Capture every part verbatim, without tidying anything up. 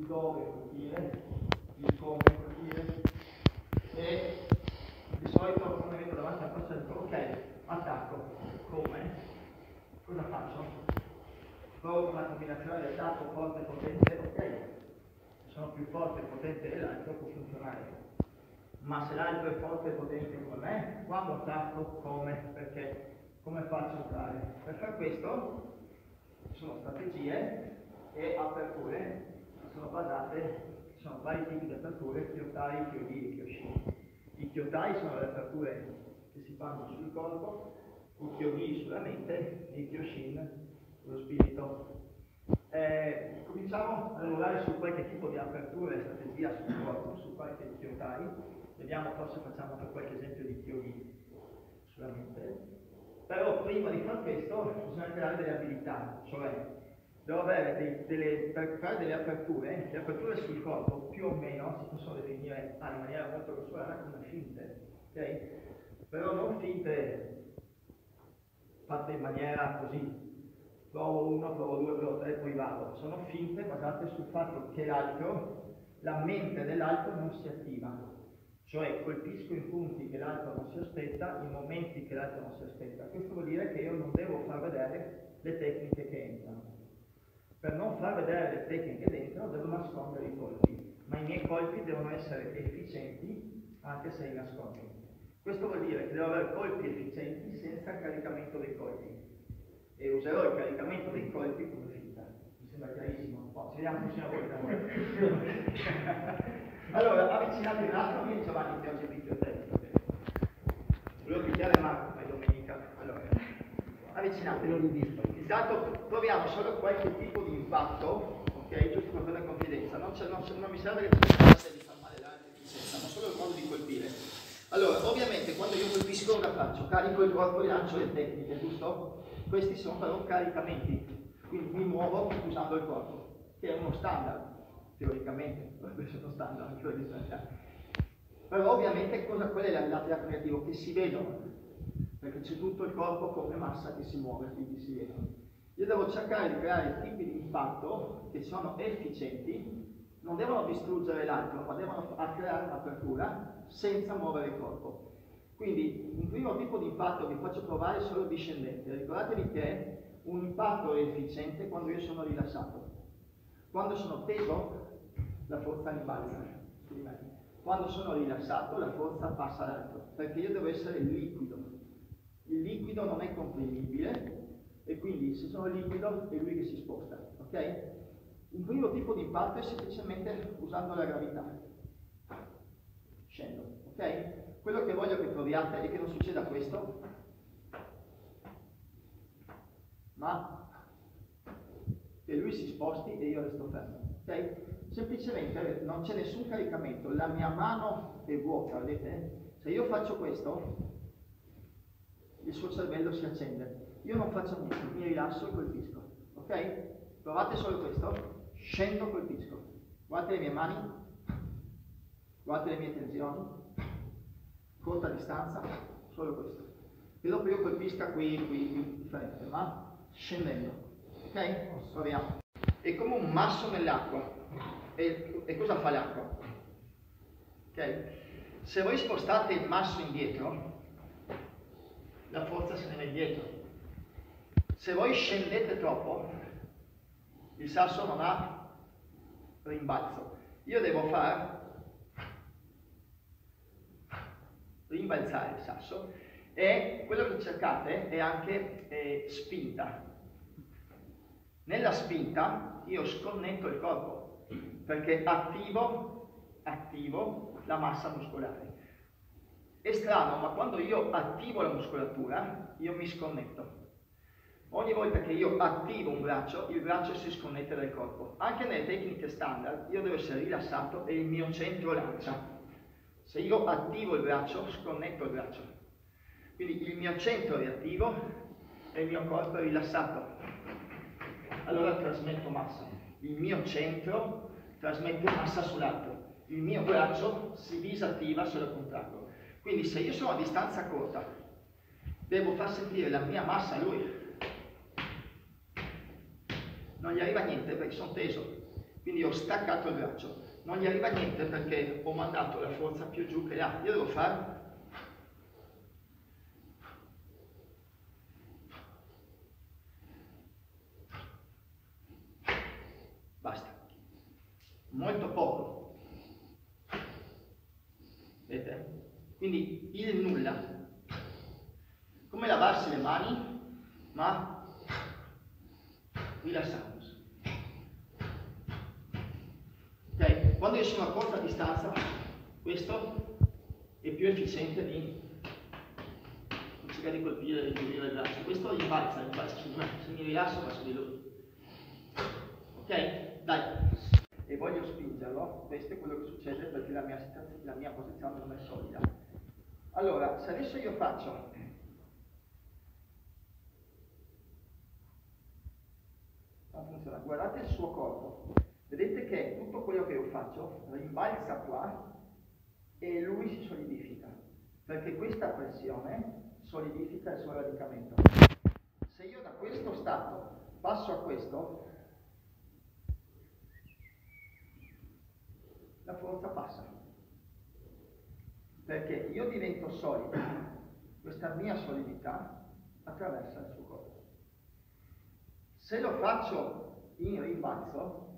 il dove colpire, il come colpire, e di solito quando mi metto davanti al progetto, ok, attacco, come? Cosa faccio? Provo una combinazione di attacco forte e potente, ok, sono più forte e potente dell'altro, può funzionare. Ma se l'altro è forte e potente come me, quando attacco, come? Perché? Come faccio a entrare? Per fare questo ci sono strategie e aperture che sono basate, ci sono vari tipi di aperture, Kyotai, Kyodi e Kyoshin. I Kyotai sono le aperture che si fanno sul corpo, i Kyodi sulla mente e i Kyoshin sullo spirito. Eh, cominciamo a lavorare su qualche tipo di apertura e strategia sul corpo, su qualche Kyotai. Vediamo, forse facciamo per qualche esempio di Kyodi sulla mente. Però prima di fare questo bisogna creare delle abilità, cioè devo avere dei, delle, per fare delle aperture, le aperture sul corpo più o meno si possono definire ah, in maniera molto grossolana come finte, ok? Però non finte fatte in maniera così, provo uno, provo due, provo tre, poi vado, sono finte basate sul fatto che l'altro, la mente dell'altro non si attiva. Cioè colpisco i punti che l'altro non si aspetta, i momenti che l'altro non si aspetta. Questo vuol dire che io non devo far vedere le tecniche che entrano. Per non far vedere le tecniche che entrano devo nascondere i colpi, ma i miei colpi devono essere efficienti anche se li nascondo. Questo vuol dire che devo avere colpi efficienti senza caricamento dei colpi. E userò il caricamento dei colpi come finta. Mi sembra chiarissimo. Oh, ci vediamo vicino a voi. Allora, avvicinatevi un attimo, io Giovanni che oggi è video tecnico. Volevo picchiare Marco, ma è domenica. Allora, avvicinatevi. Intanto proviamo solo qualche tipo di impatto, ok? Giusto per avere confidenza. Non, non, non mi serve che pensate di far male l'altro, ma solo il modo di colpire. Allora, ovviamente quando io colpisco cosa faccio? Carico il corpo e lancio le tecniche, giusto? Questi sono però caricamenti, quindi mi muovo usando il corpo, che è uno standard. Teoricamente, dovrebbe essere uno standard anche per differenziare. Però ovviamente cosa, qual è il lato creativo? Che si vedono, perché c'è tutto il corpo come massa che si muove, quindi si vedono. Io devo cercare di creare tipi di impatto che sono efficienti, non devono distruggere l'altro, ma devono creare un'apertura senza muovere il corpo. Quindi un primo tipo di impatto che faccio provare è solo discendente. Ricordatevi che un impatto è efficiente quando io sono rilassato. Quando sono teso, la forza rimbalza su di me. Quando sono rilassato, la forza passa all'altro, perché io devo essere liquido. Il liquido non è comprimibile e quindi se sono liquido è lui che si sposta, ok? Un primo tipo di impatto è semplicemente usando la gravità. Scendo, ok? Quello che voglio che proviate è che non succeda questo, ma che lui si sposti e io resto fermo, ok? Semplicemente non c'è nessun caricamento, la mia mano è vuota, vedete? Se io faccio questo, il suo cervello si accende. Io non faccio niente, mi rilasso e colpisco, ok? Provate solo questo, scendo, colpisco. Guardate le mie mani, guardate le mie tensioni, corta distanza, solo questo. E dopo io colpisca qui, qui, qui, differente, ma scendendo, ok? Proviamo. È come un masso nell'acqua. E, e cosa fa l'acqua? Ok? Se voi spostate il masso indietro, la forza se ne va indietro. Se voi scendete troppo, il sasso non ha rimbalzo. Io devo far rimbalzare il sasso e quello che cercate è anche eh, spinta. Nella spinta io sconnetto il corpo perché attivo, attivo la massa muscolare. È strano, ma quando io attivo la muscolatura, io mi sconnetto. Ogni volta che io attivo un braccio, il braccio si sconnette dal corpo. Anche nelle tecniche standard, io devo essere rilassato e il mio centro lancia. Se io attivo il braccio, sconnetto il braccio. Quindi il mio centro è attivo e il mio corpo è rilassato. Allora trasmetto massa. Il mio centro trasmette massa sull'altro. Il mio braccio si disattiva se lo contraggo. Quindi se io sono a distanza corta, devo far sentire la mia massa a lui. Non gli arriva niente perché sono teso. quindi ho staccato il braccio. Non gli arriva niente perché ho mandato la forza più giù che là. Io devo fare basta, molto poco, vedete? Quindi il nulla, come lavarsi le mani, ma rilassandosi. Ok? Quando io sono a corta distanza, questo è più efficiente di cercare di colpire e di il braccio. Questo rimbalza, rimbalza su di me, se mi rilasso va su di lui. Ok? Dai. E voglio spingerlo, questo è quello che succede perché la mia, la mia posizione non è solida. Allora, se adesso io faccio non funziona, guardate il suo corpo, vedete che tutto quello che io faccio rimbalza qua e lui si solidifica, perché questa pressione solidifica il suo radicamento. Se io da questo stato passo a questo, la forza passa, perché io divento solido, questa mia solidità attraversa il suo corpo. Se lo faccio in rimbalzo,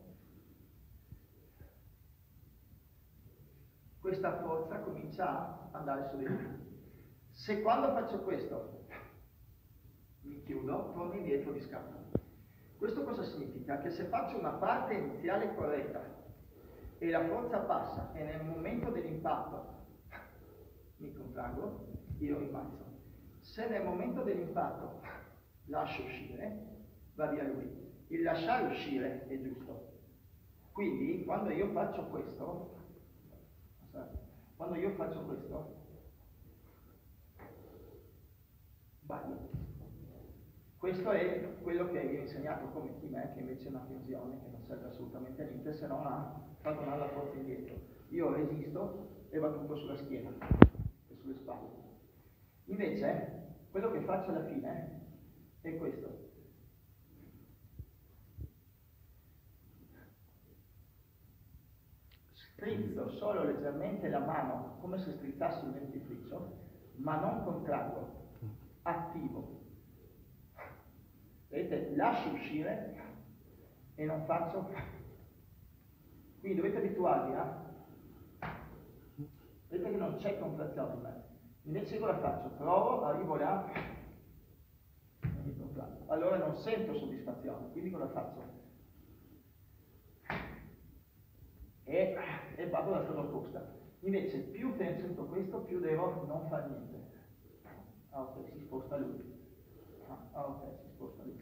questa forza comincia a andare su di me. Se quando faccio questo mi chiudo, torno indietro di scatto. Questo cosa significa? Che se faccio una parte iniziale corretta e la forza passa e nel momento dell'impatto mi contraggo, io rimbalzo. Se nel momento dell'impatto lascio uscire, va via lui. Il lasciare uscire è giusto. Quindi quando io faccio questo, quando io faccio questo, sbaglio. Questo è quello che vi ho insegnato come Chi Me, che invece è una tensione che non serve assolutamente a niente se non a far tornare la forza indietro. Io resisto e va tutto sulla schiena e sulle spalle. Invece, quello che faccio alla fine è questo. Strizzo solo leggermente la mano, come se strizzassi il dentifricio, ma non contraggo, attivo. Vedete, lascio uscire e non faccio. Quindi dovete abituarvi a. Vedete che non c'è contrazione in me. Invece cosa faccio? Provo, arrivo là, non mi contraggo. Allora non sento soddisfazione, quindi cosa faccio? E, e vado dalla strada opposta. Invece più sento questo, più devo non fare niente. Ah ok, si sposta lui. Ah ok, si sposta lui.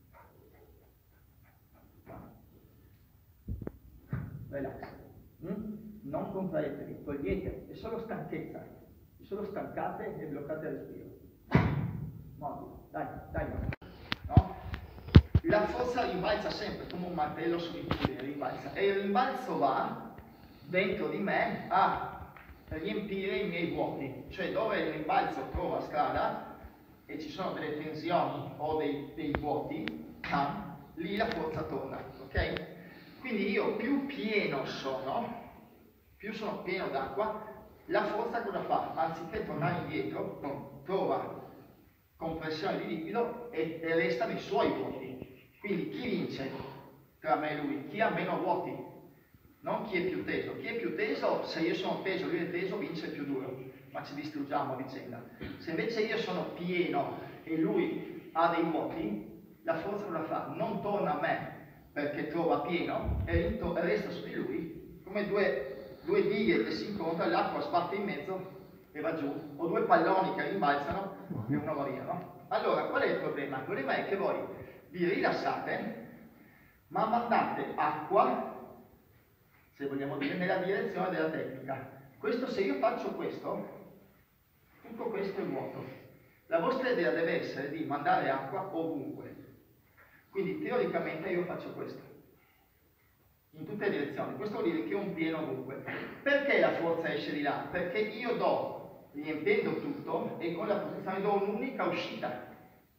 Relax. Mm? Non contraetevi, togliete, è solo stanchezza. È solo stancate e bloccate il respiro. Morbido, dai, dai. No? La forza rimbalza sempre come un martello solitudine, rimbalza. E il rimbalzo va dentro di me a riempire i miei vuoti. Cioè dove il rimbalzo trova strada e ci sono delle tensioni o dei, dei vuoti, ah, lì la forza torna, ok? Quindi io più pieno sono, più sono pieno d'acqua, la forza cosa fa? Anziché tornare indietro, no, trova compressione di liquido e, e resta nei suoi vuoti. Quindi chi vince tra me e lui? Chi ha meno vuoti? Non chi è più teso. Chi è più teso, se io sono teso e lui è teso, vince il più duro, ma ci distruggiamo a vicenda. Se invece io sono pieno e lui ha dei vuoti, la forza cosa fa? Non torna a me perché trova pieno e resta su di lui come due, due dighe che si incontrano, l'acqua sbatte in mezzo e va giù, o due palloni che rimbalzano e uno va via, no? Allora, qual è il problema? Il problema è che voi vi rilassate, ma mandate acqua, se vogliamo dire, nella direzione della tecnica. Questo, se io faccio questo, tutto questo è vuoto. La vostra idea deve essere di mandare acqua ovunque. Quindi teoricamente io faccio questo, in tutte le direzioni. Questo vuol dire che ho un pieno ovunque. Perché la forza esce di là? Perché io do, riempendo tutto, e con la posizione do un'unica uscita.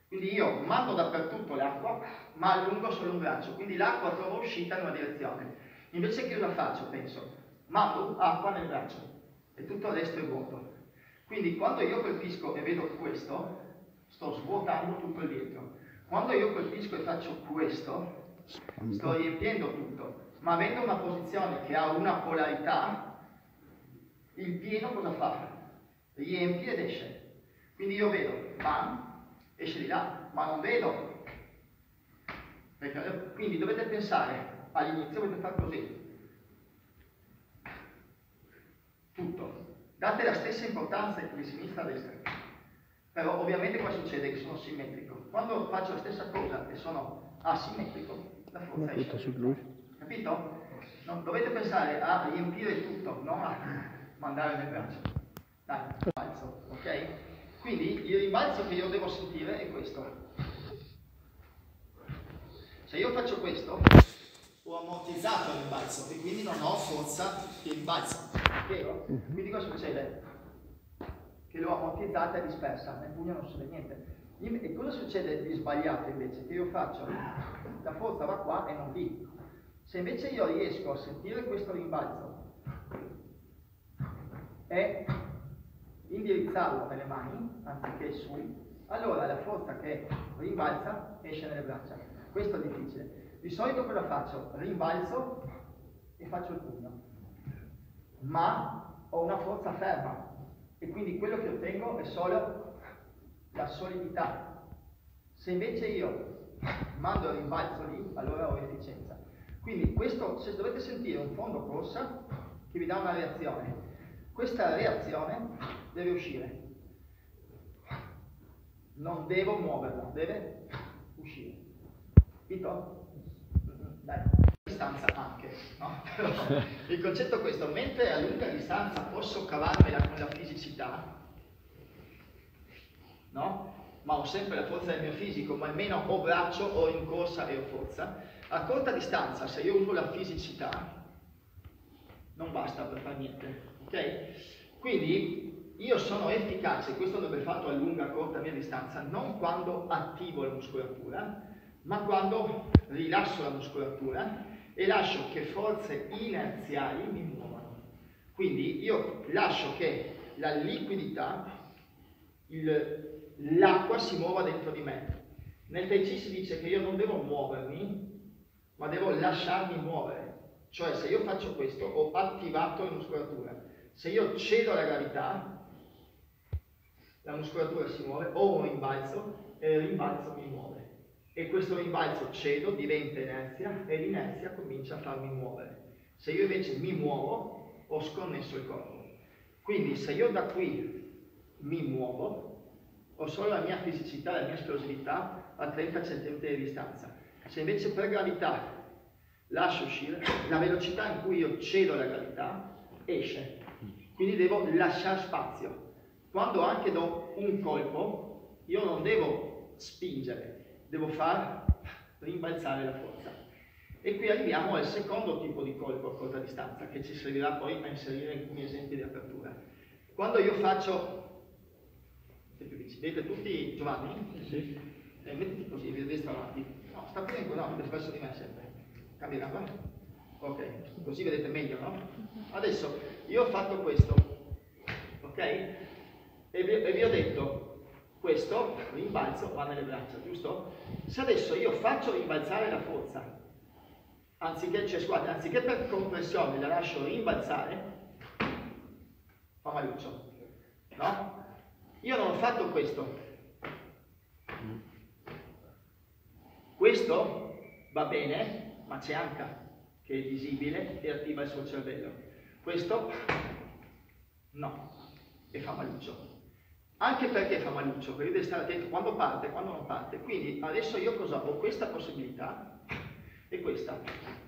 Quindi io mando dappertutto l'acqua, ma allungo solo un braccio, quindi l'acqua trova uscita in una direzione. Invece che cosa faccio? Penso, mando acqua nel braccio e tutto il resto è vuoto. Quindi quando io colpisco e vedo questo, sto svuotando tutto il dietro. Quando io colpisco e faccio questo, sto riempiendo tutto. Ma avendo una posizione che ha una polarità, il pieno cosa fa? Riempie ed esce. Quindi io vedo, bam, esce di là, ma non vedo. Perché, quindi dovete pensare, all'inizio dovete fare così. Tutto. Date la stessa importanza di sinistra a destra. Però ovviamente qua succede che sono simmetrico. Quando faccio la stessa cosa e sono asimmetrico, la forza esce. Capito? No, dovete pensare a riempire tutto, non a mandare nel braccio. Dai, rimbalzo, ok? Quindi il rimbalzo che io devo sentire è questo. Se io faccio questo, ho ammortizzato il rimbalzo e quindi non ho forza di rimbalzo. Vero? Quindi cosa succede? Che l'ho ammortizzata e dispersa, nel pugno non succede niente. E cosa succede di sbagliato invece? Che io faccio, la forza va qua e non lì. Se invece io riesco a sentire questo rimbalzo e indirizzarlo nelle mani, anziché su, allora la forza che rimbalza esce nelle braccia. Questo è difficile. Di solito cosa faccio? Rimbalzo e faccio il pugno. Ma ho una forza ferma e quindi quello che ottengo è solo la solidità. Se invece io mando il rimbalzo lì, allora ho efficienza. Quindi questo, se dovete sentire un fondo corsa che vi dà una reazione, questa reazione deve uscire. Non devo muoverla, deve uscire. Capito? Dai, distanza anche, no? Però il concetto è questo, mentre a lunga distanza posso cavarmela con la fisicità, no? Ma ho sempre la forza del mio fisico, ma almeno o braccio o in corsa e ho forza. A corta distanza, se io uso la fisicità, non basta per fare niente, ok? Quindi io sono efficace, questo dovrebbe fatto a lunga, corta, media distanza, non quando attivo la muscolatura, ma quando rilasso la muscolatura e lascio che forze inerziali mi muovano. Quindi io lascio che la liquidità, l'acqua si muova dentro di me. Nel Tai Chi si dice che io non devo muovermi, ma devo lasciarmi muovere. Cioè se io faccio questo ho attivato la muscolatura. Se io cedo alla gravità, la muscolatura si muove, o un rimbalzo e il rimbalzo mi muove. E questo rimbalzo cedo, diventa inerzia e l'inerzia comincia a farmi muovere. Se io invece mi muovo, ho sconnesso il corpo. Quindi se io da qui mi muovo, ho solo la mia fisicità, la mia esplosività a trenta centimetri di distanza. Se invece per gravità lascio uscire, la velocità in cui io cedo la gravità esce. Quindi devo lasciare spazio. Quando anche do un colpo, io non devo spingere, devo far rimbalzare la forza. E qui arriviamo al secondo tipo di colpo a corta distanza, che ci servirà poi a inserire alcuni esempi di apertura. Quando io faccio, vedete tutti Giovanni? Sì. Eh, mettiti così, vi destra avanti. No, sta bene, no, verso di me sempre. Cambia gamba? Ok, così vedete meglio, no? Adesso io ho fatto questo, ok? E vi, e vi ho detto, questo rimbalzo va nelle braccia, giusto? Se adesso io faccio rimbalzare la forza, anziché, cioè, scusate, anziché per compressione la lascio rimbalzare, fa maluccio, no? Io non ho fatto questo. Questo va bene, ma c'è anche che è visibile e attiva il suo cervello. Questo no, e fa maluccio. Anche perché fa maluccio, perché devi stare attento quando parte e quando non parte. Quindi adesso io cosa ho? Questa possibilità e questa.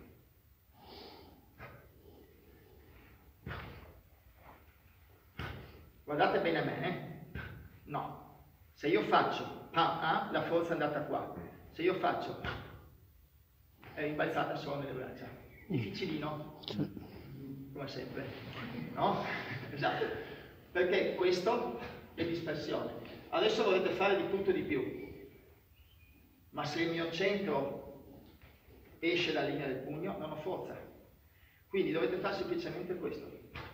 Guardate bene a me, eh? No. Se io faccio A, A, la forza è andata qua. Se io faccio, è rimbalzata solo nelle braccia. Difficilino, come sempre, no? Esatto. Perché questo è dispersione. Adesso volete fare di tutto e di più. ma se il mio centro esce dalla linea del pugno non ho forza. Quindi dovete fare semplicemente questo.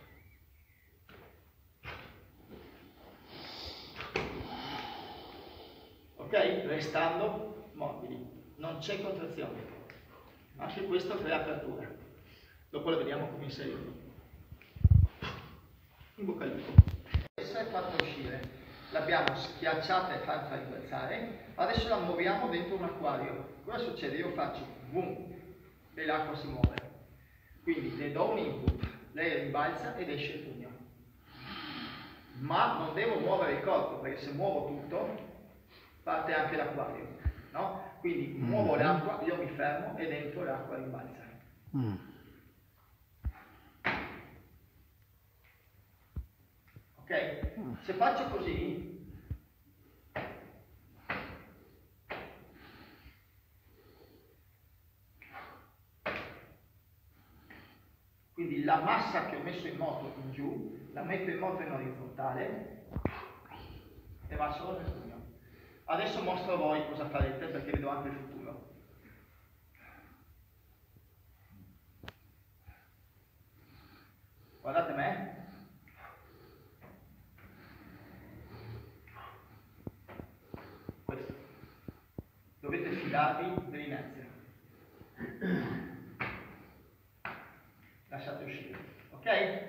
Ok? Restando morbidi, non c'è contrazione. Anche questo crea apertura. Dopo lo vediamo come inserirlo. In bocca al lupo. Adesso è fatta uscire. L'abbiamo schiacciata e fatta ribalzare. Adesso la muoviamo dentro un acquario. Cosa succede? Io faccio boom e l'acqua si muove. Quindi le do un input, lei rimbalza ed esce il pugno. Ma non devo muovere il corpo, perché se muovo tutto parte anche l'acquario, no? Quindi muovo l'acqua, io mi fermo e dentro l'acqua rimbalza. Mm. Ok? Se faccio così, quindi la massa che ho messo in moto in giù, la metto in moto in orizzontale e va solo nel pugno. Adesso mostro a voi cosa farete perché vedo anche il futuro. Guardate me. Questo. Dovete fidarvi dell'inerzia. Lasciate uscire. Ok?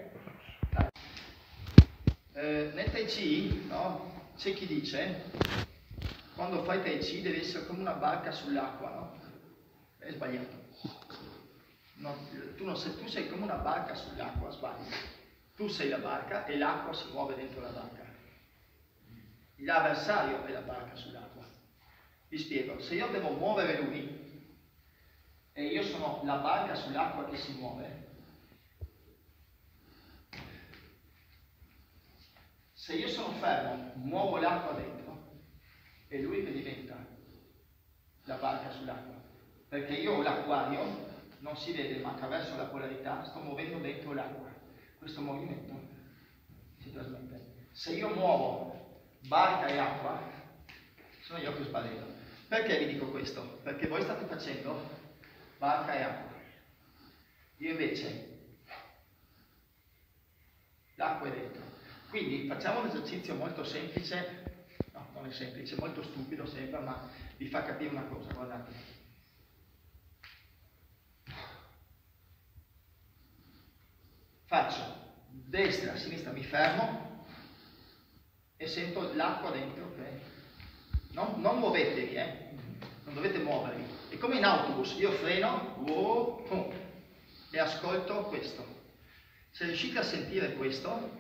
Eh, nel Tai Chi, no? C'è chi dice, quando fai Tai Chi devi essere come una barca sull'acqua, no? È sbagliato. No, tu, non sei, tu sei come una barca sull'acqua, sbagli. Tu sei la barca e l'acqua si muove dentro la barca. L'avversario è la barca sull'acqua. Vi spiego, se io devo muovere lui e io sono la barca sull'acqua che si muove, se io sono fermo, muovo l'acqua dentro e lui che diventa la barca sull'acqua, perché io ho l'acquario, non si vede ma attraverso la polarità sto muovendo dentro l'acqua. Questo movimento si trasmette. Se io muovo barca e acqua, sono io che sbaglio. Perché vi dico questo? Perché voi state facendo barca e acqua. Io invece l'acqua è dentro. Quindi facciamo un esercizio molto semplice, no, non è semplice, molto stupido sembra, ma vi fa capire una cosa, guardate. Faccio destra, sinistra, mi fermo e sento l'acqua dentro, ok? Non, non muovetevi, eh? Non dovete muovervi. È come in autobus, io freno, wow, pum, e ascolto questo. Se riuscite a sentire questo,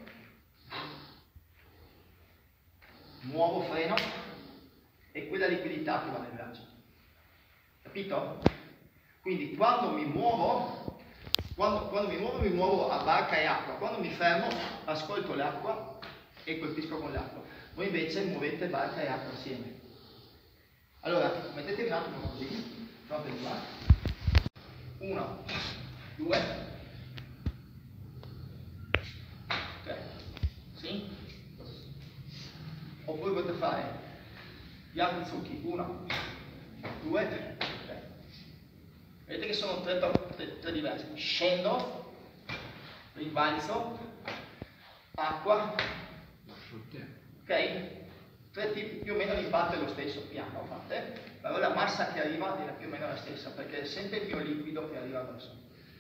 muovo, freno, e quella liquidità che va nel braccio. Capito? Quindi quando mi muovo, quando, quando mi muovo, mi muovo a barca e acqua. Quando mi fermo, ascolto l'acqua e colpisco con l'acqua. Voi invece muovete barca e acqua assieme. Allora, mettetevi un attimo così, pronto di qua. Uno, due, tre. Sì? Oppure potete fare gli altri zucchi. Uno, due, tre. Vedete che sono tre, tre, tre diversi. Scendo, rimbalzo, acqua, ok? Tre tipi, più o meno l'impatto è lo stesso, piano, fate, però la massa che arriva è più o meno la stessa, perché è sempre il mio liquido che arriva verso.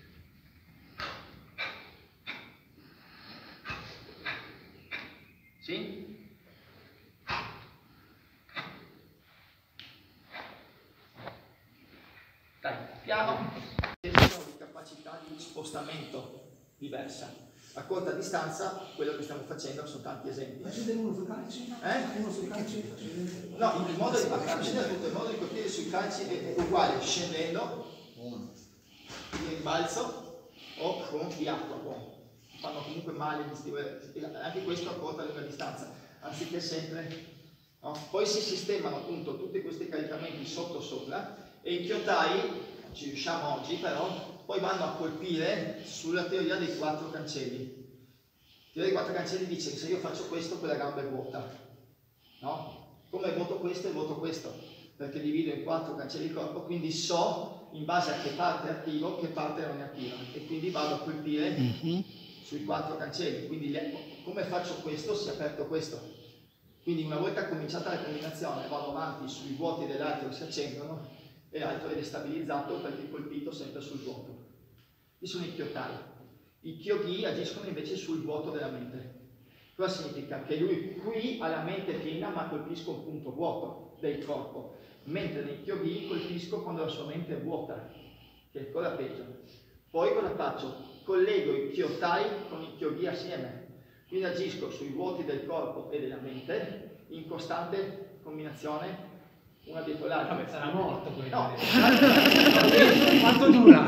Sì? Dai, piano, e sono di capacità di spostamento diversa. A corta distanza, quello che stiamo facendo sono tanti esempi. Facete uno sui calci? Eh? Uno sui calci? No, il modo di partire, tutto il modo di colpire sui calci è uguale, scendendo, di rimbalzo o con di acqua. Fanno comunque male, anche questo a corta e lunga distanza, anziché sempre. No? Poi si sistemano appunto tutti questi caricamenti sotto sopra e i chiotai, non ci riusciamo oggi però, poi vanno a colpire sulla teoria dei quattro cancelli. La teoria dei quattro cancelli dice che se io faccio questo, quella gamba è vuota. No? Come voto questo e voto questo. perché divido in quattro cancelli di corpo, quindi so in base a che parte è attivo, che parte non è attiva, e quindi vado a colpire mm-hmm. sui quattro cancelli. Quindi come faccio questo? Si è aperto questo. Quindi una volta cominciata la combinazione vado avanti sui vuoti dell'altro che si accendono e l'altro è destabilizzato perché è colpito sempre sul vuoto. Qui sono i kyotai. I kyogi agiscono invece sul vuoto della mente. Cosa significa? Che lui qui ha la mente piena ma colpisco un punto vuoto del corpo, mentre nei kyogi colpisco quando la sua mente è vuota, che è ancora peggio. Poi cosa faccio? Collego i kyotai con i kyogi assieme, quindi agisco sui vuoti del corpo e della mente in costante combinazione una dietro l'altra. Vabbè, sarà morto quello. No, quanto dura?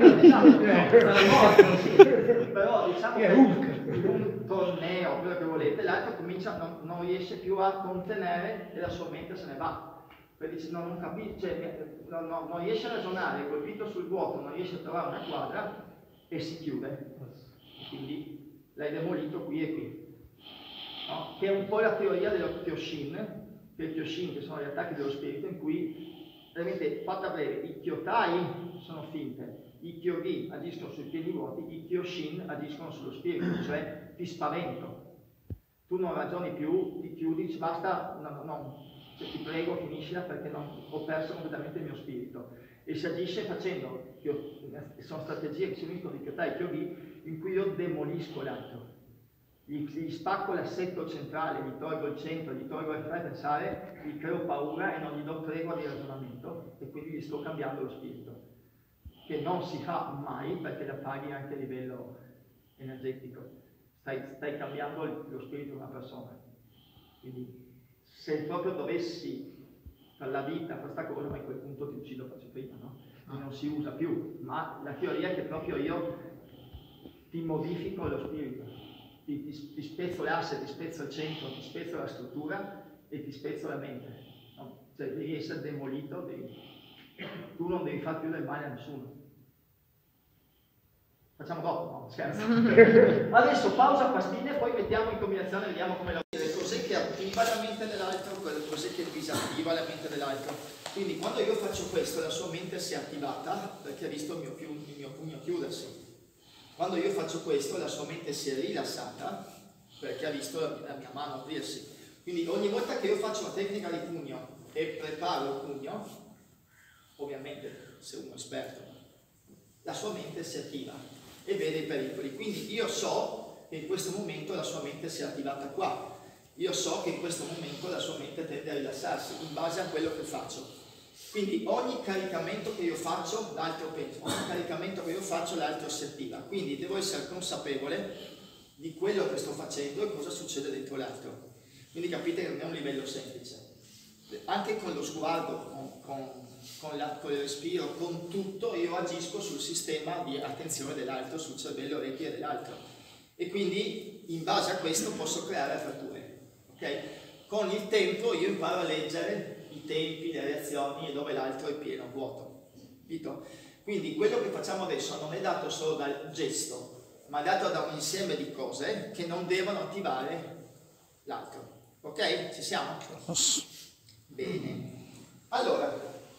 Sarà morto, però diciamo che un torneo, quello che volete, l'altro comincia, non, non riesce più a contenere e la sua mente se ne va. Perché dice, no, non capisce, cioè, no, no, non riesce a ragionare, è colpito sul vuoto, non riesce a trovare una quadra e si chiude. Quindi l'hai demolito qui e qui. No? Che è un po' la teoria dello Kyoshin, che i Kyoshin, che sono gli attacchi dello spirito, in cui, veramente, fatta breve, i Kyotai sono finte, i Kyogi agiscono sui piedi vuoti, i Kyoshin agiscono sullo spirito, cioè ti spavento. Tu non ragioni più, ti chiudi, dici basta, no, no, cioè, ti prego, finiscila perché non, ho perso completamente il mio spirito. E si agisce facendo, sono strategie che si uniscono di Kyotai e Kyogi, in cui io demolisco l'altro. Gli, gli spacco l'assetto centrale, gli tolgo il centro, gli tolgo il fare pensare, gli creo paura e non gli do tregua di ragionamento e quindi gli sto cambiando lo spirito, che non si fa mai perché la paghi anche a livello energetico, stai, stai cambiando lo spirito di una persona. Quindi se proprio dovessi per la vita questa cosa, ma a quel punto ti uccido, faccio prima, no? Non si usa più, ma la teoria è che proprio io ti modifico lo spirito. Ti, ti, ti spezzo l'asse, ti spezzo il centro, ti spezzo la struttura e ti spezzo la mente. No? Cioè devi essere demolito, devi... tu non devi fare più del male a nessuno. Facciamo dopo, no? Scherzo. Adesso pausa, pastiglie, poi mettiamo in combinazione e vediamo come la... Cos'è che attiva la mente dell'altro, cos'è che disattiva la mente dell'altro. Quindi quando io faccio questo la sua mente si è attivata perché ha visto il mio, il mio pugno chiudersi. Quando io faccio questo, la sua mente si è rilassata perché ha visto la mia, la mia mano aprirsi. Quindi ogni volta che io faccio una tecnica di pugno e preparo il pugno, ovviamente se uno è esperto, la sua mente si attiva e vede i pericoli. Quindi io so che in questo momento la sua mente si è attivata qua. Io so che in questo momento la sua mente tende a rilassarsi in base a quello che faccio. Quindi ogni caricamento che io faccio, l'altro pensa, ogni caricamento che io faccio, l'altro si attiva. Quindi devo essere consapevole di quello che sto facendo e cosa succede dentro l'altro. Quindi capite che non è un livello semplice. Anche con lo sguardo, con, con, con, la, con il respiro, con tutto, io agisco sul sistema di attenzione dell'altro, sul cervello orecchie dell'altro. E quindi in base a questo posso creare aperture. Okay? Con il tempo io imparo a leggere i tempi, le reazioni e dove l'altro è pieno, vuoto. Capito? Quindi quello che facciamo adesso non è dato solo dal gesto, ma è dato da un insieme di cose che non devono attivare l'altro. Ok? Ci siamo? Bene. Allora,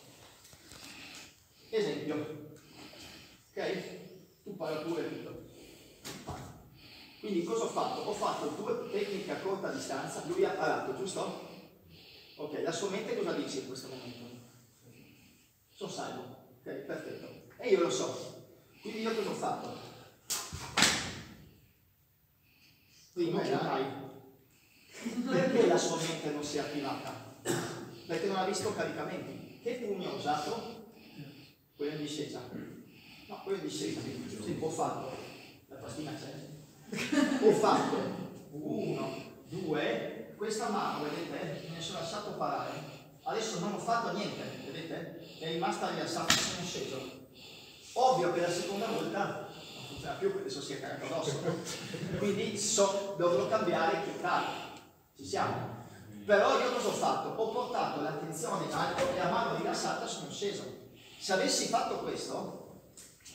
esempio. Ok? Tu parla pure tutto. Quindi cosa ho fatto? Ho fatto due tecniche a corta distanza, lui ha parato, giusto? Ok, la sua mente cosa dice in questo momento? Sono salvo, ok, perfetto. E io lo so. Quindi io cosa ho fatto? Primo Kyotai. Perché la sua mente non si è attivata? Perché non ha visto caricamenti. Che pugno ho usato? Quello in discesa. No, quello in discesa. Sì, ho fatto. La pastina c'è. Ho fatto uno, due, questa mano, vedete, me ne sono lasciato parare. Adesso non ho fatto niente, vedete? È rimasta rilassata, sono sceso. Ovvio che la seconda volta non funziona più, perché adesso si è caricato addosso. Quindi so, dovrò cambiare Kyotai. Ci siamo? Però io cosa ho fatto? Ho portato l'attenzione in alto e a mano rilassata sono sceso. Se avessi fatto questo,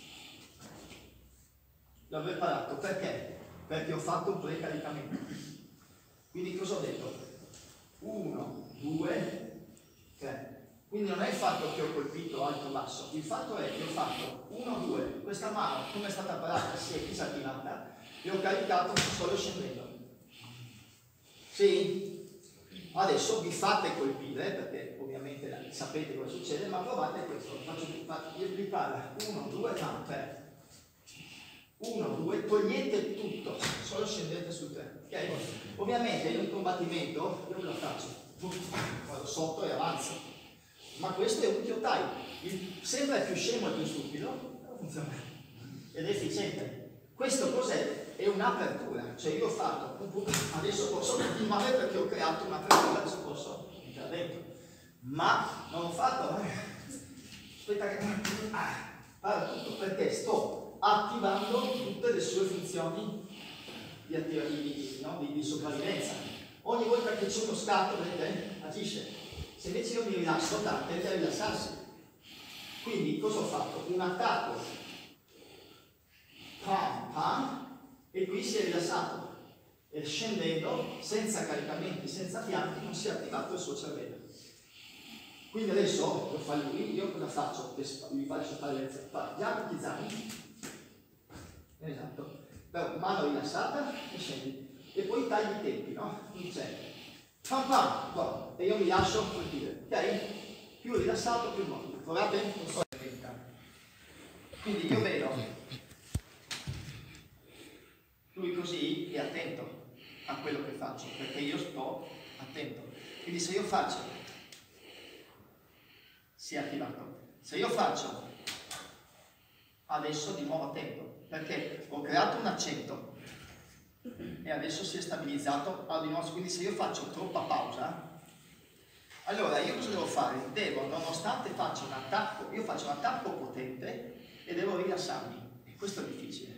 l'avrei parato. Perché? Perché ho fatto un precaricamento. Quindi cosa ho detto? uno, due, tre. Quindi non è il fatto che ho colpito alto-basso, il fatto è che ho fatto uno due, questa mano come è stata parata si è disattivata e ho caricato solo scendendo. Sì? Adesso vi fate colpire, perché ovviamente sapete cosa succede, ma provate questo. Faccio, vi parla uno, due, tre. uno, due, togliete tutto, solo scendete sul tre. Okay? Ovviamente in un combattimento io lo faccio, vado sotto e avanzo. Ma questo è un kyotai. Sembra più scemo e più stupido, però funziona. Ed è efficiente. Questo cos'è? È un'apertura, cioè io ho fatto un punto, adesso posso continuare perché ho creato un'apertura, adesso posso entrare dentro, ma non ho fatto, aspetta che ah, parlo tutto perché sto attivando tutte le sue funzioni di, di, no, di, di sopravvivenza. Ogni volta che c'è uno scatto, vedete, agisce. Se invece io mi rilasso, tende a rilassarsi. Quindi cosa ho fatto? Un attacco, pam, pam, e qui si è rilassato e scendendo senza caricamenti, senza fianchi non si è attivato il suo cervello. Quindi adesso lo fa lui, io cosa faccio? Gli faccio fare le zampe, gli zampi, esatto, però mano rilassata e scendi e poi tagli i tempi, no? Quindi c'è pam pam, qua, e io mi lascio colpire, ok? Più rilassato più morbido, provate? Non so. Quindi io vedo lui così è attento a quello che faccio, perché io sto attento. Quindi se io faccio, si è attivato. Se io faccio, adesso di nuovo attento, perché ho creato un accento e adesso si è stabilizzato di nuovo. Quindi se io faccio troppa pausa, allora io cosa devo fare? Devo, nonostante faccia un attacco, io faccio un attacco potente e devo rilassarmi. E questo è difficile.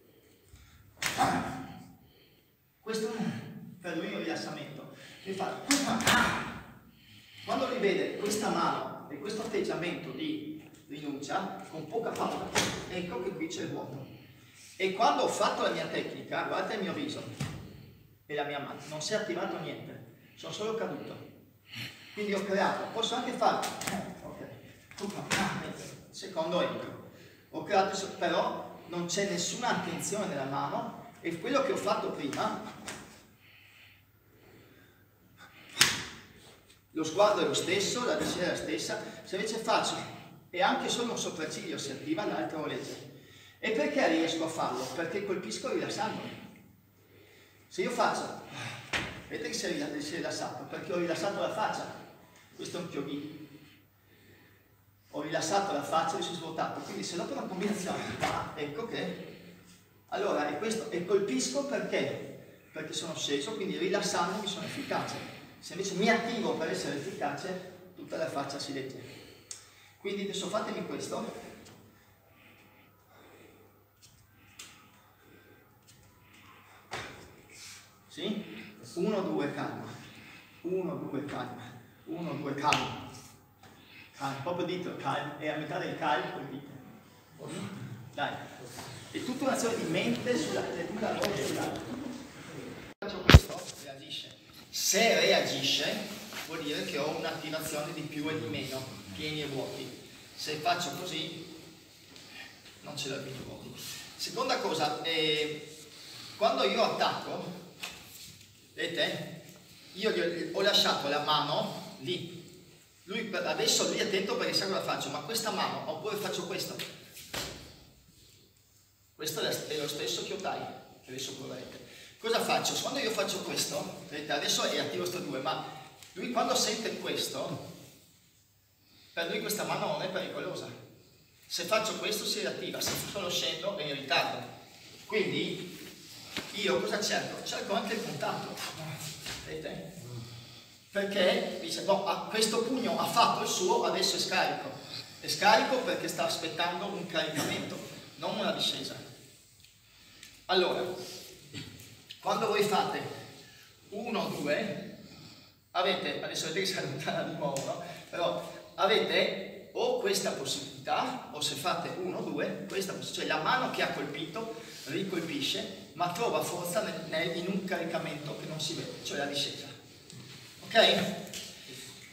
Questo per lui è un rilassamento. Quando lui vede questa mano e questo atteggiamento di rinuncia con poca pausa, ecco che qui c'è il vuoto. E quando ho fatto la mia tecnica, guardate il mio viso e la mia mano, non si è attivato niente, sono solo caduto. Quindi ho creato, posso anche farlo, ok, secondo entro, ho creato, però non c'è nessuna attenzione nella mano. E quello che ho fatto prima, lo sguardo è lo stesso, la decisione è la stessa, se invece faccio e anche solo un sopracciglio si attiva, l'altro legge. E perché riesco a farlo? Perché colpisco rilassandomi. Se io faccio, vedete che si è rilassato, perché ho rilassato la faccia, questo è un kyogi. Ho rilassato la faccia e mi sono svuotato, quindi se dopo una combinazione, ah, ecco che allora, e questo, e colpisco perché? Perché sono sceso, quindi rilassandomi sono efficace. Se invece mi attivo per essere efficace, tutta la faccia si legge. Quindi adesso fatemi questo. Sì? uno, due, calma. uno, due, calma. uno, due, calma. Calma, proprio dito, calma. E a metà del calma colpite. Dai. È tutta un'azione di mente sulla tenuta rossa sull'altro. Faccio questo, reagisce. Se reagisce, vuol dire che ho un'attivazione di più e di meno, pieni e vuoti. Se faccio così, non ce l'ho più di vuoti. Seconda cosa, eh, quando io attacco, vedete, io gli ho lasciato la mano lì. Lui, adesso lui è attento perché sa cosa faccio, ma questa mano, oppure faccio questo. Questo è lo stesso kyotai, che adesso proverete. Cosa faccio? Quando io faccio questo, vedete, adesso è attivo sto due, ma lui quando sente questo, per lui questa mano non è pericolosa. Se faccio questo si attiva, se solo scendo è in ritardo. Quindi io cosa cerco? Cerco anche il contatto. Vedete? Perché dice, no, questo pugno ha fatto il suo, adesso è scarico. È scarico perché sta aspettando un caricamento, non una discesa. Allora, quando voi fate uno, due, avete, adesso vedete che si allontana di nuovo, no? Però avete o questa possibilità, o se fate uno, due, questa possibilità, cioè la mano che ha colpito ricolpisce, ma trova forza nel, nel, in un caricamento che non si vede, cioè la discesa. Ok?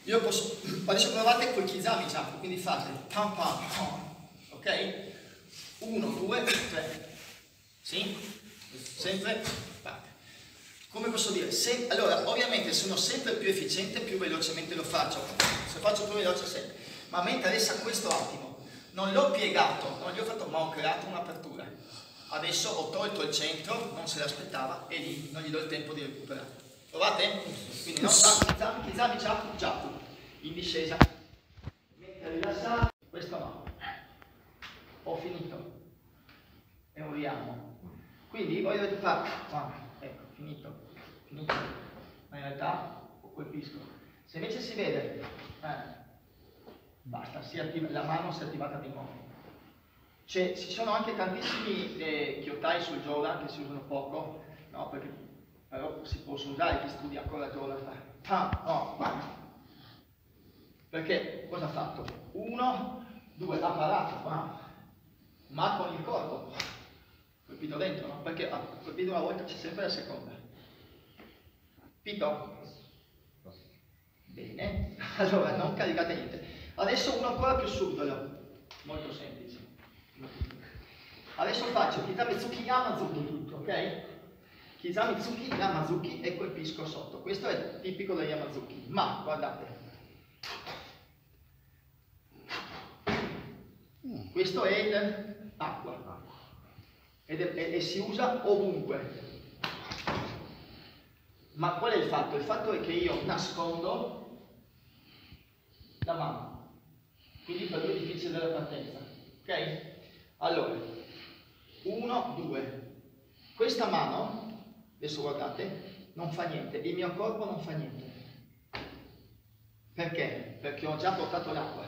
Io posso, adesso provate col kizami jump, quindi fate pam pam pam, ok? uno, due, tre, sì? Sempre, parte. Come posso dire? Se, allora, ovviamente sono sempre più efficiente, più velocemente lo faccio, se faccio più veloce sempre, ma mentre adesso a questo attimo non l'ho piegato, non gli ho fatto, ma ho creato un'apertura. Adesso ho tolto il centro, non se l'aspettava, e lì non gli do il tempo di recuperare. Provate? Quindi non kizami, kizami, jump, jump, in discesa, mentre rilassato, questo no, ho finito, è un riamo, quindi voi dovete fare, ah, ecco, finito, finito, ma in realtà colpisco, se invece si vede, eh, basta, si attiva, la mano si è attivata di nuovo. Cioè, ci sono anche tantissimi eh, kyotai sul Jodan che si usano poco, no, perché però si possono usare, chi studia ancora Jodan, ah, no, guarda. Perché cosa ha fatto? Uno, due, ha parato, ma, ma con il corpo, colpito dentro, no? Perché ha colpito una volta, c'è sempre la seconda. Capito? Bene, allora non caricate niente. Adesso uno ancora più subdolo, molto semplice. Adesso faccio Kizamitsuki Yamazuki tutto, ok? Kizamitsuki Yamazuki e colpisco sotto. Questo è tipico del Yamazuki, ma guardate. Questo è l'acqua ed è, e, e si usa ovunque. Ma qual è il fatto? Il fatto è che io nascondo la mano, quindi per lui è difficile della partenza. Ok? Allora, uno, due. Questa mano, adesso guardate, non fa niente, il mio corpo non fa niente. Perché? Perché ho già portato l'acqua.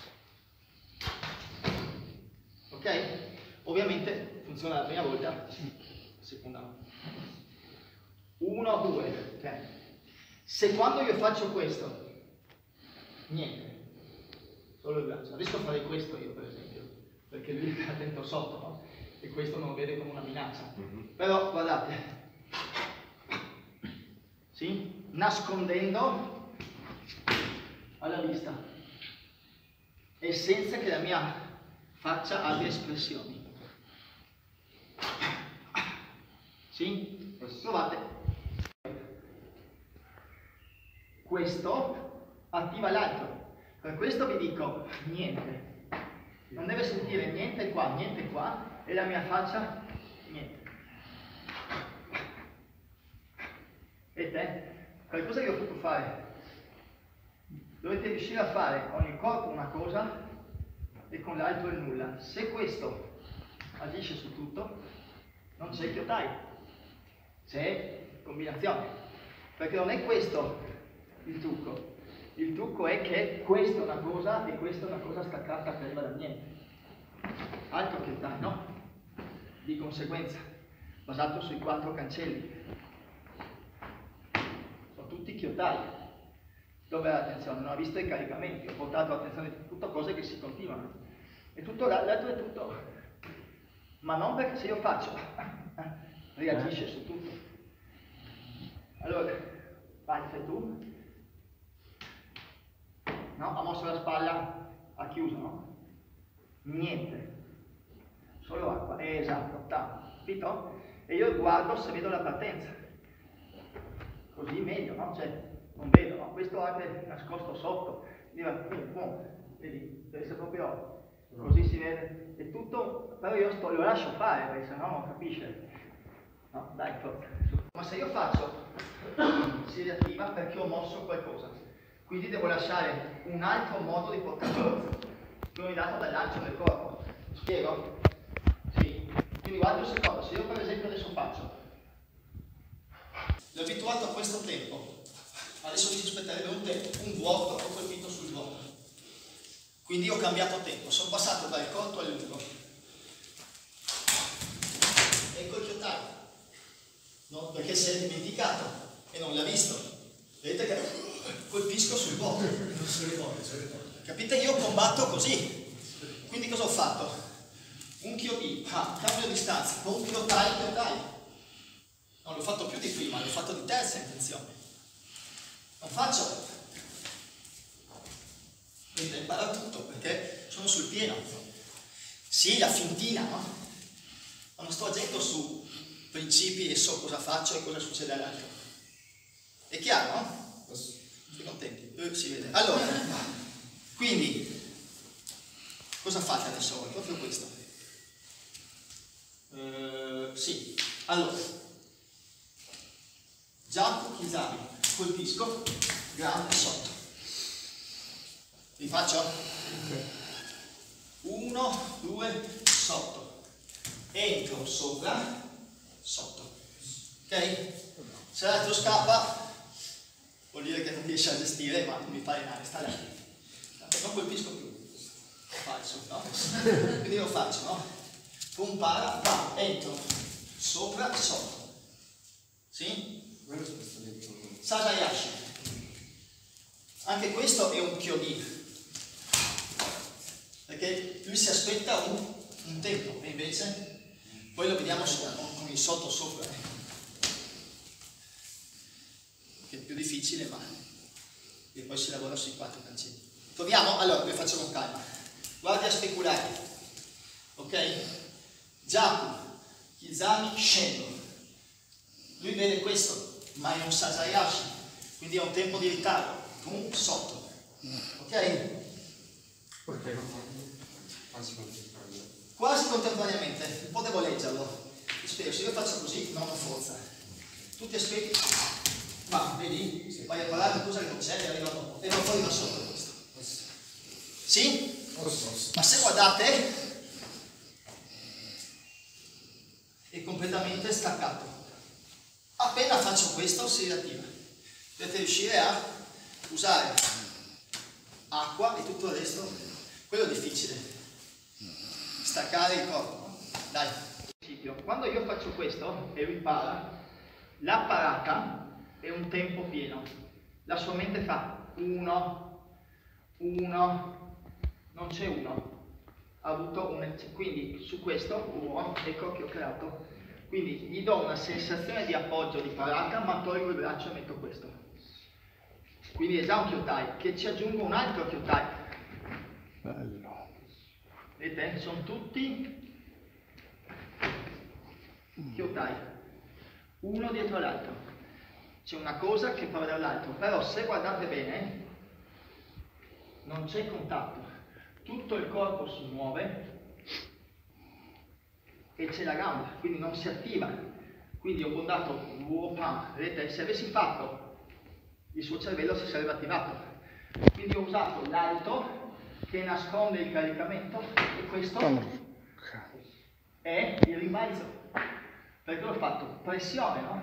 Ok? Ovviamente funziona la prima volta, la seconda no. uno, due, tre. Se quando io faccio questo, niente, solo il braccio. Adesso farei questo io per esempio, perché lui è attento sotto, no? E questo non lo vede come una minaccia. Mm-hmm. Però guardate, sì? Nascondendo alla vista e senza che la mia faccia abbia espressioni. Sì? Provate. Questo attiva l'altro. Per questo vi dico niente. Non deve sentire niente qua, niente qua, e la mia faccia niente. E te? Qualcosa che ho fatto fare. Dovete riuscire a fare con il corpo una cosa e con l'altro il nulla. Se questo agisce su tutto, non c'è kyotai, c'è combinazione. Perché non è questo il trucco. Il trucco è che questa è una cosa e questa è una cosa staccata che arriva da niente. Altro kyotai, no? Di conseguenza, basato sui quattro cancelli. Sono tutti kyotai. Dove l'attenzione? Non ho visto i caricamenti, ho portato l'attenzione a tutte cose che si continuano. E tutto l'altro è tutto. Ma non perché se io faccio, reagisce su tutto. Allora, vai, fai tu. No? Ha mosso la spalla, ha chiuso, no? Niente. Solo acqua. Eh, esatto, capito? E io guardo se vedo la partenza. Così meglio, no? Cioè, non vedo, no? Questo anche nascosto sotto. Vedi, deve essere proprio così si vede. È tutto, però io sto, lo lascio fare, perché sennò non capisce. No, dai, forza. Ma se io faccio, si riattiva perché ho mosso qualcosa. Quindi devo lasciare un altro modo di portare forza, che mi è dato dal lancio del corpo. Spiego? Sì. Quindi guarda un secondo, se io per esempio adesso faccio, l'ho abituato a questo tempo, adesso ci aspetterebbe un tempo, un vuoto, ho colpito sul vuoto. Quindi ho cambiato tempo, sono passato dal corto al lungo. Ecco il kyotai, no? Perché si è dimenticato e non l'ha visto. Vedete che colpisco sul vuoto. Non se ne vuole, se ne vuole. Capite? Io combatto così. Quindi cosa ho fatto? Un kyotai, ah, cambio distanza, con un kyotai, kyotai. Non l'ho fatto più di prima, l'ho fatto di terza intenzione. Non faccio Mentre impara tutto, perché sono sul pieno. Sì, la fintina, no? Ma non sto agendo su principi e so cosa faccio e cosa succede all'altro. È chiaro, no? Siete contenti? Eh, si vede. Allora, quindi, cosa fate adesso voi? Proprio questo. Uh, sì, allora, Giacomo Kizami, colpisco, grande sotto. Vi faccio? Uno, due, sotto. Entro sopra, sotto. Ok? Se l'altro scappa, vuol dire che non riesce a gestire, ma non mi fa male, sta là. Non colpisco più. Falso, no? Quindi lo faccio, no? Compara, va, entro, sopra, sotto. Sì? Sasayashi. Anche questo è un Kyodi. Perché lui si aspetta un, un tempo, e invece poi lo vediamo su, con, con il sotto sopra. Eh. Che è più difficile, ma e poi si lavora sui quattro cancetti. Proviamo? Allora, lo facciamo con calma. Guardia speculare. Ok? Jaku, Kizami, scendo. Lui vede questo, ma è un Sasayashi, quindi ha un tempo di ritardo. Un sotto. Ok? Quasi contemporaneamente, un po' devo leggerlo. Ti spiego, se io faccio così non ho forza. Tu ti aspetti, ma vedi? Vai a parlare di cosa che non c'è e arriva dopo. E dopo arriva sotto questo. Sì? Ma se guardate, è completamente staccato. Appena faccio questo si riattiva. Dovete riuscire a usare acqua e tutto il resto. Quello è difficile. Staccare il corpo. No? Dai. Quando io faccio questo e lui para, la parata è un tempo pieno. La sua mente fa uno, uno, non c'è uno. Ha avuto un... Quindi su questo, uno, ecco che ho creato. Quindi gli do una sensazione di appoggio, di parata, ma tolgo il braccio e metto questo. Quindi è già un Kyotai, che ci aggiungo un altro Kyotai. Bello. Vedete? Sono tutti Kyotai, uno dietro l'altro. C'è una cosa che parla dall'altro, però se guardate bene, non c'è contatto. Tutto il corpo si muove e c'è la gamba, quindi non si attiva. Quindi ho bondato, vedete, se avessi fatto, il suo cervello si sarebbe attivato. Quindi ho usato l'alto che nasconde il caricamento e questo è il rimbalzo. Perché ho fatto pressione, no?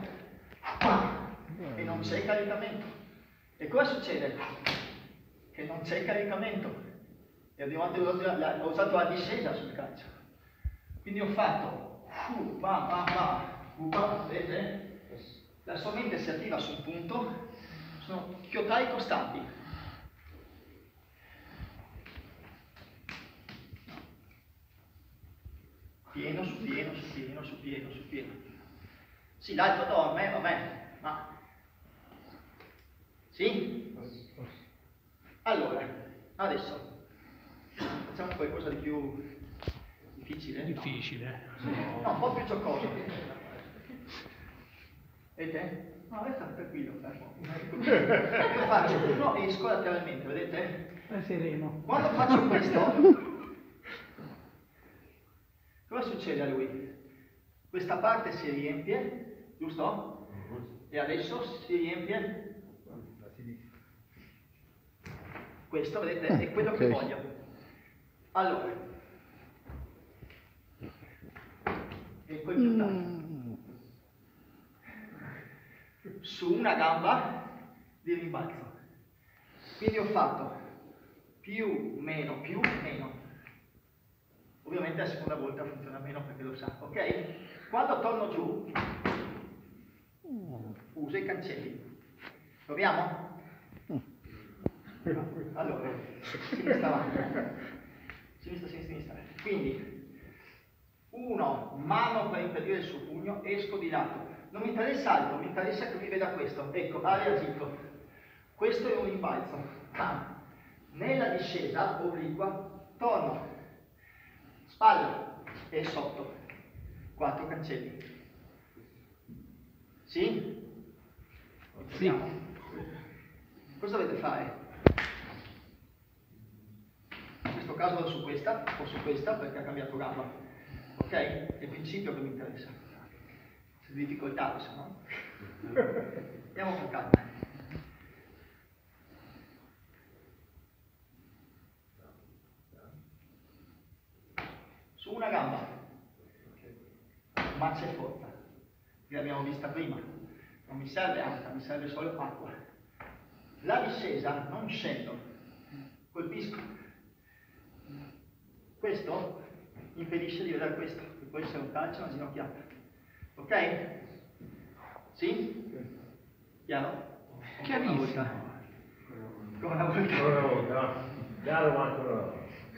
E non c'è caricamento. E cosa succede? Che non c'è caricamento. E ho usato la discesa sul calcio. Quindi ho fatto uh, va, va, va, uh, vedete? La sua mente si attiva su un punto, sono Kyotai costanti. Pieno su pieno, su pieno, su pieno, su pieno. Sì, l'altro dorme, vabbè, ma... Sì? Allora, adesso facciamo qualcosa di più difficile. Difficile. No, no un po' più giocoso. Vedete? No, resta tranquillo. Io faccio uno e esco lateralmente, vedete? È sereno. Quando faccio questo, cosa succede a lui? Questa parte si riempie, giusto? E adesso si riempie questo, vedete? È quello che voglio. Allora, e quel mm. su una gamba di rimbalzo. Quindi ho fatto più, meno, più, meno. Ovviamente la seconda volta funziona meno perché lo sa, ok? Quando torno giù, uso i cancelli. Proviamo? Allora, sinistra avanti. Sinistra, sinistra, sinistra. Quindi, uno, mano per impedire il suo pugno, esco di lato. Non mi interessa altro, mi interessa che mi veda questo. Ecco, ha reagito. Questo è un rimbalzo. Ah. Nella discesa obliqua torno, spalla e sotto, quattro cancelli. Sì? Sì. Cosa dovete fare? In questo caso vado su questa o su questa perché ha cambiato gamba. Ok? È il principio che mi interessa. Se di difficoltà adesso, no? Andiamo con calma. Su una gamba, marcia e forza, che l'abbiamo vista prima, non mi serve alta, mi serve solo acqua. La discesa non scendo, colpisco. Questo impedisce di vedere questo, che può essere un calcio, una ginocchiata. Ok? Sì? Chiaro? Chiarissimo. Ancora una volta. Ancora una volta, va. Chiaro, ma ancora una volta.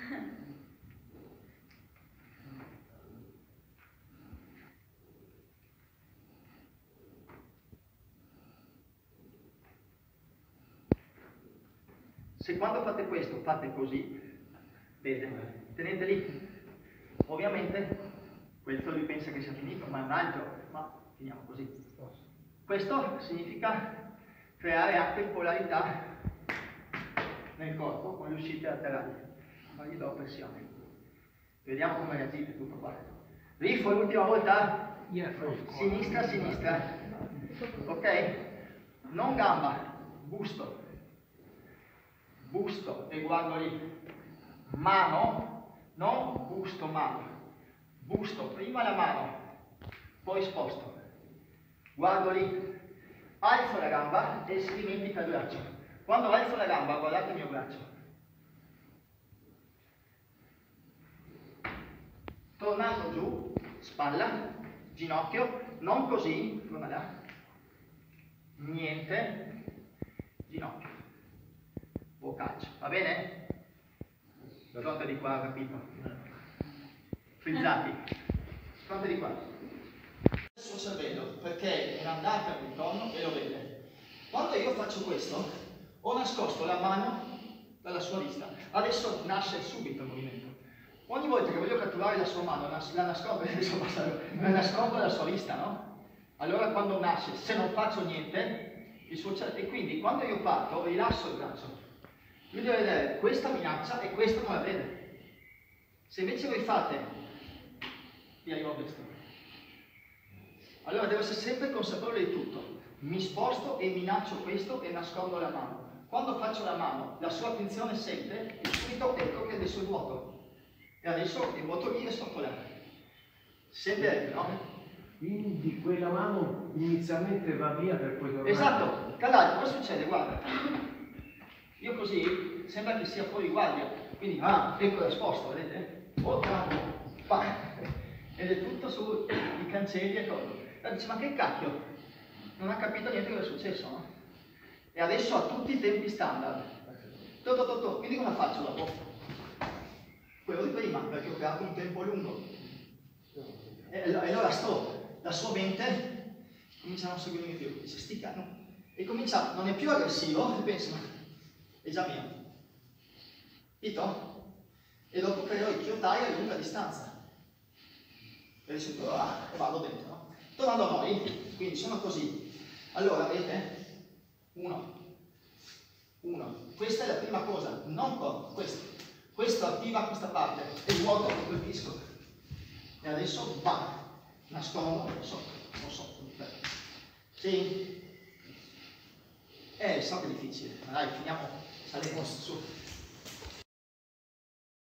Se quando fate questo fate così, vedete, tenete lì. Ovviamente questo lui pensa che sia finito, ma è un altro, ma finiamo così. Questo significa creare anche polarità nel corpo con le uscite laterali, ma gli do pressione. Vediamo come reagite tutto qua. Riffo l'ultima volta, sinistra, sinistra, ok? Non gamba, busto. Busto e guardo lì, mano, non busto, mano, busto, prima la mano, poi sposto, guardo lì, alzo la gamba e si dimentica il braccio. Quando alzo la gamba guardate il mio braccio, tornando giù, spalla, ginocchio, non così, torna là, niente, ginocchio. O calcio, va bene? Fronte di qua, capito? Frizzati. Fronte di qua. Il suo cervello, perché è andata al ritorno e lo vede. Quando io faccio questo, ho nascosto la mano dalla sua vista. Adesso nasce subito il movimento. Ogni volta che voglio catturare la sua mano, la nascondo, la nascondo dalla sua vista, no? Allora quando nasce, se non faccio niente, il suo cervello... E quindi quando io parto, rilasso il braccio. Lui deve vedere questa minaccia e questa non la vede. Se invece voi fate, vi arrivo a questo. Allora devo essere sempre consapevole di tutto. Mi sposto e minaccio questo e nascondo la mano. Quando faccio la mano, la sua attenzione sente e subito ecco che adesso è vuoto. E adesso è vuoto lì e sotto là. Sente, no? Quindi quella mano inizialmente va via per poi tornare. Esatto, Calai, cosa succede? Guarda. Io così sembra che sia fuori guardia, quindi ah, ecco la sposta, vedete? Oh, pa. Ed è tutto sui cancelli e cosa. E dice, ma che cacchio? Non ha capito niente cosa è successo, no? E adesso ha tutti i tempi standard. To, to, to, to. Quindi cosa faccio dopo? Quello di prima, perché ho creato un tempo lungo. E allora sto, la sua mente comincia a non seguirmi più, dice sti cano. E comincia, non è più aggressivo, e pensa, ma è già mio. Capito? E dopo creo i chiodai a lunga distanza. E dice, ah, e vado dentro, no? Tornando a noi, quindi sono così. Allora, vedete? Uno. Uno. Questa è la prima cosa, non corro, questo. Questo attiva questa parte, e vuoto che colpisco. E adesso va. Nascondo, sotto, o sotto. Sì? Eh, so che è difficile, ma dai, finiamo. Salemo su.